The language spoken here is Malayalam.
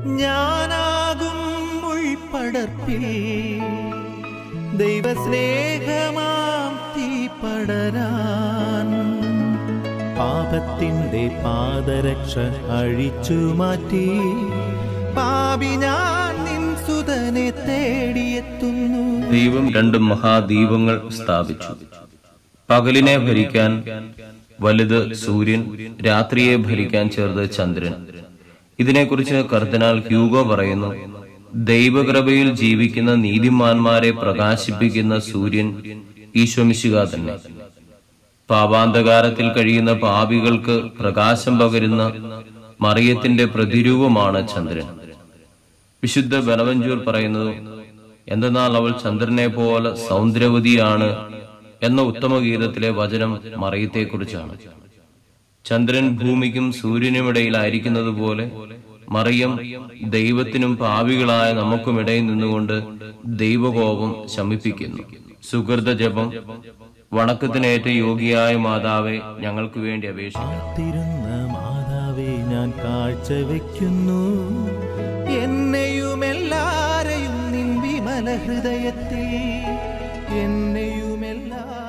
ഞാനാകും ഉൾപ്പടർപ്പിൽ ദൈവസ്നേഹമാം തീ പടരാൻ പാപത്തിൻ്റെ പാദരക്ഷ അഴിച്ചു മാറ്റി പാപി ഞാൻ നിൻ സുതനെ തേടിയെത്തുന്നു. ദൈവം രണ്ട് മഹാദീപങ്ങൾ സ്ഥാപിച്ചു. പകലിനെ ഭരിക്കാൻ വലുത് സൂര്യൻ, രാത്രിയെ ഭരിക്കാൻ ചെറുത് ചന്ദ്രൻ. ഇതിനെക്കുറിച്ച് കർദിനാൾ ഹ്യൂഗോ പറയുന്നു, ദൈവകൃപയിൽ ജീവിക്കുന്ന നീതിമാന്മാരെ പ്രകാശിപ്പിക്കുന്ന സൂര്യൻ ഈശോമിശിഹ തന്നെ. പാപാന്ധകാരത്തിൽ കഴിയുന്ന പാപികൾക്ക് പ്രകാശം പകരുന്ന മറിയത്തിന്റെ പ്രതിരൂപമാണ് ചന്ദ്രൻ. വിശുദ്ധ ബനവഞ്ചൂർ പറയുന്നത്, എന്തെന്നാൽ അവൾ ചന്ദ്രനെ പോലെ സൗന്ദര്യവതിയാണ് എന്ന ഉത്തമഗീതത്തിലെ വചനം മറിയത്തെക്കുറിച്ചാണ്. ചന്ദ്രൻ ഭൂമിക്കും സൂര്യനുമിടയിലായിരിക്കുന്നത് പോലെ മറിയം ദൈവത്തിനും പാപികളായ നമുക്കുമിടയിൽ നിന്നുകൊണ്ട് ദൈവകോപം ശമിപ്പിക്കുന്നു. സുഹൃത ജപം. വണക്കത്തിനേറ്റ യോഗിയായ മാതാവേ, ഞങ്ങൾക്ക് വേണ്ടി അപേക്ഷിക്കുന്ന മാതാവേ, ഞാൻ കാഴ്ചവെക്കുന്നു എന്നെയുമെല്ലാരെയും നിൻ വിമല ഹൃദയത്തിൽ, എന്നെയുമെല്ലാ